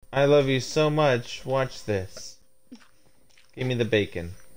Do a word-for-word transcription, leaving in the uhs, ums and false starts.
I love you so much. Watch this. Give me the bacon.